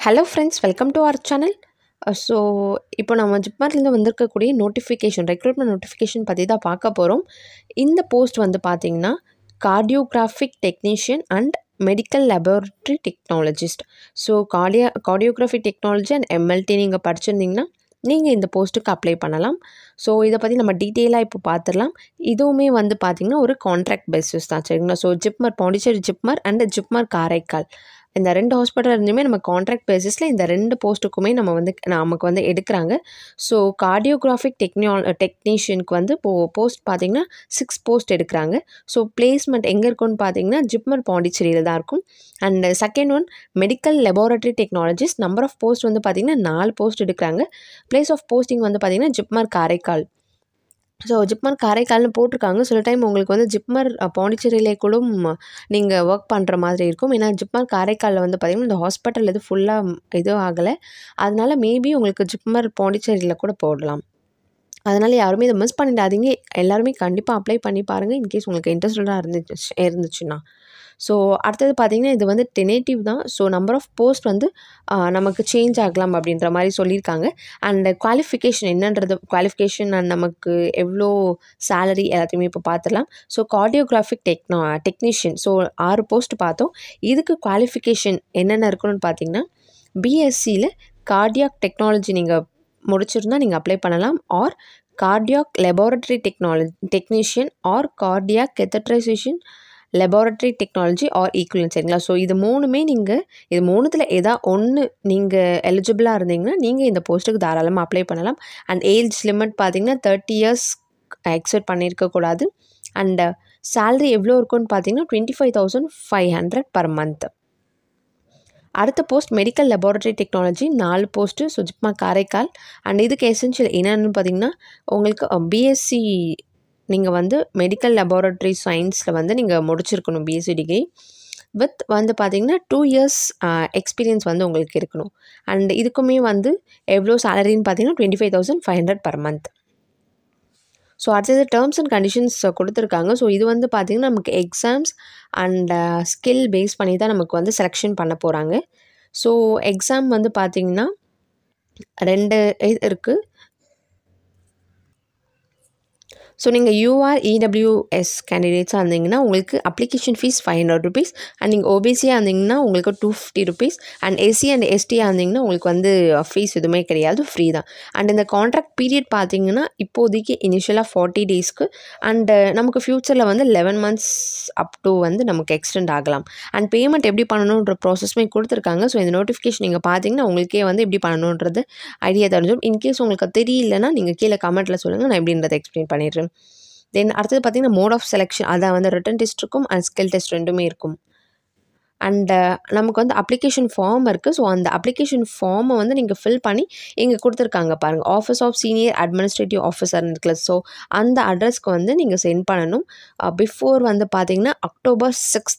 Hello friends, welcome to our channel. So இப்போ நம்ம ஜிப்மார்லேருந்து வந்திருக்கக்கூடிய நோட்டிஃபிகேஷன் ரெக்ரூட்மெண்ட் நோட்டிஃபிகேஷன் பற்றி தான் பார்க்க போகிறோம். இந்த போஸ்ட் வந்து பார்த்திங்கன்னா cardiographic technician and medical laboratory technologist. So cardiographic technology and MLT நீங்கள் படிச்சிருந்தீங்கன்னா நீங்கள் இந்த போஸ்ட்டுக்கு அப்ளை பண்ணலாம். ஸோ இதை பற்றி நம்ம டீட்டெயிலாக இப்போ பார்த்துடலாம். இதுவுமே வந்து பார்த்திங்கன்னா ஒரு கான்ட்ராக்ட் பேசிஸ் தான், சரிங்களா. ஸோ ஜிப்மர் பாண்டிச்சேரி ஜிப்மர் அண்ட் ஜிப்மர் காரைக்கால் இந்த 2 ஹாஸ்பிட்டல் இருந்துமே நம்ம கான்ட்ராக்ட் பேசிஸில் இந்த 2 போஸ்ட்டுக்குமே நமக்கு வந்து எடுக்கிறாங்க. ஸோ கார்டியோகிராஃபிக் டெக்னீஷியனுக்கு வந்து போஸ்ட் பார்த்திங்கன்னா 6 போஸ்ட் எடுக்கிறாங்க. ஸோ பிளேஸ்மெண்ட் எங்கே இருக்குன்னு பார்த்தீங்கன்னா ஜிப்மர் பாண்டிச்சேரியில் தான் இருக்கும். And second one medical laboratory technologist. Number of post வந்து பார்த்திங்கன்னா 4 போஸ்ட் எடுக்கிறாங்க. பிளேஸ் ஆஃப் போஸ்டிங் வந்து பார்த்திங்கன்னா ஜிப்மர் காரைக்கால். ஸோ ஜிப்மர் காரைக்கால்னு போட்டிருக்காங்க. சில டைம் உங்களுக்கு வந்து ஜிப்மர் பாண்டிச்சேரியிலே கூட நீங்கள் ஒர்க் பண்ணுற மாதிரி இருக்கும். ஏன்னா ஜிப்மர் காரைக்காலில் வந்து பார்த்திங்கன்னா இந்த ஹாஸ்பிட்டல் இது ஃபுல்லாக இதுவும் ஆகலை. அதனால் மேபி உங்களுக்கு ஜிப்மர் பாண்டிச்சேரியில் கூட போடலாம். அதனால் யாருமே இதை மிஸ் பண்ணிடாதீங்க. எல்லாருமே கண்டிப்பாக அப்ளை பண்ணி பாருங்கள் இன்கேஸ் உங்களுக்கு இன்ட்ரெஸ்டடாக இருந்துச்சுன்னா. ஸோ அடுத்தது பார்த்திங்கன்னா இது வந்து டெனேட்டிவ் தான். ஸோ நம்பர் ஆஃப் போஸ்ட் வந்து நமக்கு சேஞ்ச் ஆகலாம் அப்படின்ற மாதிரி சொல்லியிருக்காங்க. அண்ட் குவாலிஃபிகேஷன் என்னன்றது குவாலிஃபிகேஷன் அண்ட் நமக்கு எவ்வளோ சேலரி எல்லாத்தையுமே இப்போ பார்த்துடலாம். So cardiographic technician. So 6 post பார்த்தோம். இதுக்கு குவாலிஃபிகேஷன் என்னென்ன இருக்குன்னு பார்த்தீங்கன்னா பிஎஸ்சியில் கார்டியாக் டெக்னாலஜி நீங்கள் முடிச்சிருந்தால் நீங்கள் அப்ளை பண்ணலாம். Or cardiac laboratory technician or cardiac catheterization laboratory technology or equivalent, சரிங்களா. ஸோ இது 3மே இது 3த்தில் எதாவது ஒன்று நீங்கள் எலிஜிபிளாக இருந்தீங்கன்னா நீங்கள் இந்த போஸ்ட்டுக்கு தாராளமாக அப்ளை பண்ணலாம். அண்ட் ஏஜ் லிமிட் பார்த்தீங்கன்னா 30 இயர்ஸ் எக்ஸெட் பண்ணியிருக்கக்கூடாது. அண்ட் சேலரி எவ்வளோ இருக்குன்னு பார்த்தீங்கன்னா 25,500 per month. அடுத்த post medical laboratory technology 4 post. So JIPMER Karaikal. And இதுக்கு எசென்ஷியல் என்னென்னு பார்த்தீங்கன்னா உங்களுக்கு பிஎஸ்சி நீங்கள் வந்து மெடிக்கல் லெபார்ட்ரி சயின்ஸில் வந்து நீங்கள் முடிச்சிருக்கணும் பிஎஸ்சி டிகிரி. வித் வந்து பார்த்திங்கன்னா 2 இயர்ஸ் எக்ஸ்பீரியன்ஸ் வந்து உங்களுக்கு இருக்கணும். அண்ட் இதுக்குமே வந்து எவ்வளோ சேலரின்னு பார்த்தீங்கன்னா 25,500 per month. ஸோ அடுத்தது டேர்ம்ஸ் அண்ட் கண்டிஷன்ஸ் கொடுத்துருக்காங்க. ஸோ இது வந்து பார்த்திங்கன்னா நமக்கு எக்ஸாம்ஸ் அண்ட் ஸ்கில் பேஸ் பண்ணி தான் நமக்கு வந்து செலெக்ஷன் பண்ண போகிறாங்க. ஸோ எக்ஸாம் வந்து பார்த்திங்கன்னா 2 இருக்குது. ஸோ நீங்கள் யூஆர் இடபிள்யூஎஸ் கேண்டிடேட்ஸாக இருந்தீங்கன்னா உங்களுக்கு அப்ளிகேஷன் ஃபீஸ் 500 rupees. அண்ட் நீங்கள் ஓபிசியாக இருந்தீங்கன்னா உங்களுக்கு 250 rupees. அண்ட் எஸ்சி அண்ட் எஸ்டியாக இருந்தீங்கன்னா உங்களுக்கு வந்து ஃபீஸ் எதுவுமே கிடையாது, ஃப்ரீ தான். அண்ட் இந்த கான்ட்ராக்ட் பீரியட் பார்த்தீங்கன்னா இப்போதைக்கு இனிஷியலாக 40 daysக்கு அண்டு நமக்கு ஃப்யூச்சரில் வந்து 11 months அப் டு வந்து நமக்கு எக்ஸ்டெண்ட் ஆகலாம். அண்ட் பேமெண்ட் எப்படி பண்ணணுன்ற ப்ராசஸ்மே கொடுத்துருக்காங்க. ஸோ இந்த நோட்டிஃபிகேஷன் நீங்கள் பார்த்தீங்கன்னா உங்களுக்கே வந்து எப்படி பண்ணணுன்றது ஐடியா தெரிஞ்சிடும். இன்கேஸ் உங்களுக்கு தெரியலன்னா நீங்கள் கீழே கமெண்ட்டில் சொல்லுங்கள், நான் எப்படின்றத எக்ஸ்பிளைன் பண்ணிடுறேன். தென் அடுத்தது பார்த்திங்கன்னா மோட் ஆஃப் செலெக்ஷன். அதான் வந்து ரிட்டன் டெஸ்ட் இருக்கும் அண்ட் ஸ்கில் டெஸ்ட் 2மே இருக்கும். அண்ட் நமக்கு வந்து அப்ளிகேஷன் ஃபார்ம் இருக்குது. ஸோ அந்த அப்ளிகேஷன் ஃபார்மை வந்து நீங்கள் ஃபில் பண்ணி இங்கே கொடுத்துருக்காங்க பாருங்கள், office of senior administrative officer இருக்குல்ல. ஸோ அந்த அட்ரஸ்க்கு வந்து நீங்கள் சென்ட் பண்ணணும். பிஃபோர் வந்து பார்த்திங்கன்னா அக்டோபர்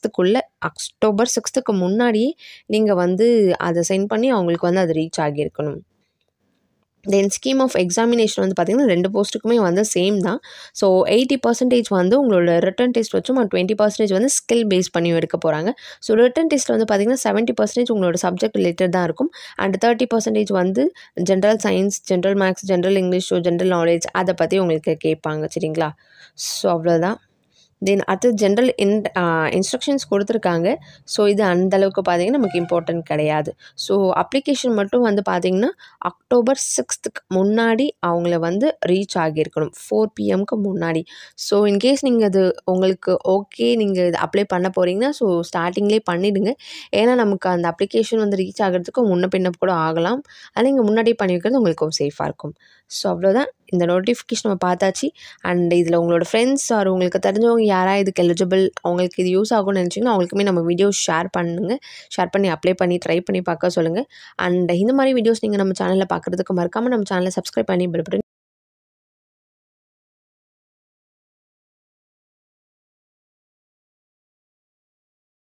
6க்கு முன்னாடியே நீங்கள் வந்து அதை சென்ட் பண்ணி அவங்களுக்கு வந்து அது ரீச் ஆகியிருக்கணும். தென் ஸ்கீம் ஆஃப் எக்ஸாமினேஷன் வந்து பார்த்திங்கன்னா 2 போஸ்ட்டுக்குமே வந்து சேம் தான். ஸோ 80% வந்து உங்களோட ரிட்டன் டெஸ்ட் வச்சும் 20% வந்து ஸ்கில் பேஸ் பண்ணி எடுக்க போகிறாங்க. ஸோ ரிட்டன் டெஸ்ட்டில் வந்து பார்த்திங்கன்னா 70% உங்களோட சப்ஜெக்ட் ரிலேட்டட் தான் இருக்கும். அண்ட் 30% வந்து general science, general maths, general English, general knowledge அதை பற்றி உங்களுக்கு கேட்பாங்க, சரிங்களா. ஸோ அவ்வளோதான். தென் அடுத்து ஜென்ரல் இன்ஸ்ட்ரக்ஷன்ஸ் கொடுத்துருக்காங்க. ஸோ இது அந்தளவுக்கு பார்த்திங்கன்னா நமக்கு இம்பார்ட்டன்ட் கிடையாது. ஸோ அப்ளிகேஷன் மட்டும் வந்து பார்த்திங்கன்னா அக்டோபர் 6க்கு முன்னாடி அவங்கள வந்து ரீச் ஆகியிருக்கணும், 4 PM முன்னாடி. ஸோ இன்கேஸ் நீங்கள் அது உங்களுக்கு ஓகே நீங்கள் இது அப்ளை பண்ண போகிறீங்கன்னா ஸோ ஸ்டார்டிங்லேயே பண்ணிவிடுங்க. ஏன்னா நமக்கு அந்த அப்ளிகேஷன் வந்து ரீச் ஆகிறதுக்கு முன்ன பின்ன கூட ஆகலாம். அதனால் நீங்கள் முன்னாடியே பண்ணி வைக்கிறது உங்களுக்கு சேஃபாக இருக்கும். ஸோ அவ்வளோதான். இந்த நோட்டிஃபிகேஷன் நம்ம பார்த்தாச்சு. அண்ட் இதில் உங்களோட ஃப்ரெண்ட்ஸ் ஆர் உங்களுக்கு தெரிஞ்சவங்க யாராவது இதுக்கு எலிஜிபிள், அவங்களுக்கு இது யூஸ் ஆகும்னு நினச்சிங்கன்னா அவங்களுக்குமே நம்ம வீடியோ ஷேர் பண்ணுங்கள். ஷேர் பண்ணி அப்ளை பண்ணி ட்ரை பண்ணி பார்க்க சொல்லுங்கள். அண்ட் இந்த மாதிரி வீடியோஸ் நீங்கள் நம்ம சேனலில் பார்க்குறதுக்கு மறக்காமல் நம்ம சேனலை சப்ஸ்கிரைப் பண்ணி